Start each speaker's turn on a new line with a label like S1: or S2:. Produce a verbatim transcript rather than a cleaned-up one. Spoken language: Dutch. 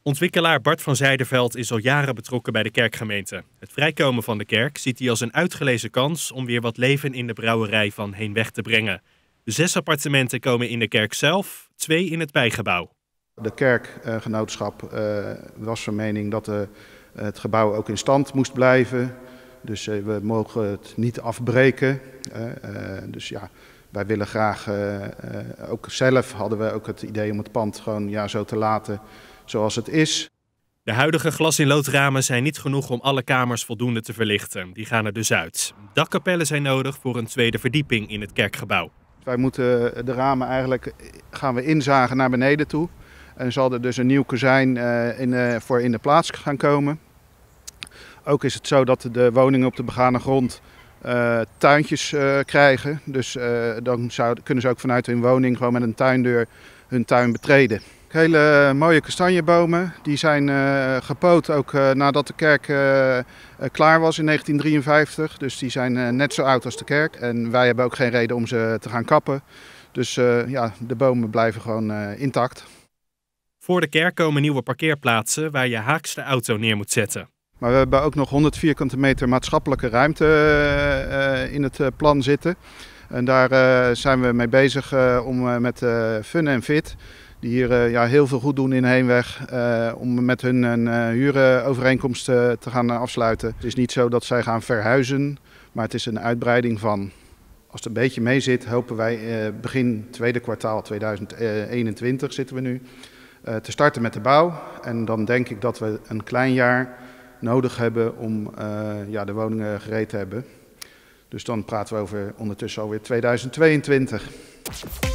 S1: Ontwikkelaar Bart van Zijderveld is al jaren betrokken bij de kerkgemeente. Het vrijkomen van de kerk ziet hij als een uitgelezen kans om weer wat leven in de brouwerij van Heenweg te brengen. De zes appartementen komen in de kerk zelf, twee in het bijgebouw.
S2: De kerkgenootschap uh, was van mening dat uh, het gebouw ook in stand moest blijven. Dus uh, we mogen het niet afbreken. Uh, uh, dus ja, wij willen graag, uh, uh, ook zelf hadden we ook het idee om het pand gewoon ja, zo te laten zoals het is.
S1: De huidige glas-in-loodramen zijn niet genoeg om alle kamers voldoende te verlichten. Die gaan er dus uit. Dakkapellen zijn nodig voor een tweede verdieping in het kerkgebouw.
S2: Wij moeten de ramen eigenlijk gaan we inzagen naar beneden toe. En zal er dus een nieuw kozijn uh, in, uh, voor in de plaats gaan komen. Ook is het zo dat de woningen op de begane grond uh, tuintjes uh, krijgen. Dus uh, dan zou, kunnen ze ook vanuit hun woning gewoon met een tuindeur hun tuin betreden. Hele mooie kastanjebomen, die zijn uh, gepoot ook uh, nadat de kerk uh, uh, klaar was in negentien drieënvijftig. Dus die zijn uh, net zo oud als de kerk en wij hebben ook geen reden om ze te gaan kappen. Dus uh, ja, de bomen blijven gewoon uh, intact.
S1: Voor de kerk komen nieuwe parkeerplaatsen waar je haaks de auto neer moet zetten.
S2: Maar we hebben ook nog honderd vierkante meter maatschappelijke ruimte uh, in het uh, plan zitten. En daar uh, zijn we mee bezig uh, om uh, met uh, Fun en Fit, die hier uh, ja, heel veel goed doen in Heenweg, uh, om met hun een uh, huurovereenkomst uh, te gaan uh, afsluiten. Het is niet zo dat zij gaan verhuizen, maar het is een uitbreiding van, als het een beetje mee zit, hopen wij uh, begin tweede kwartaal tweeduizend eenentwintig zitten we nu, uh, te starten met de bouw. En dan denk ik dat we een klein jaar nodig hebben om uh, ja, de woningen gereed te hebben. Dus dan praten we over ondertussen alweer tweeduizend tweeëntwintig.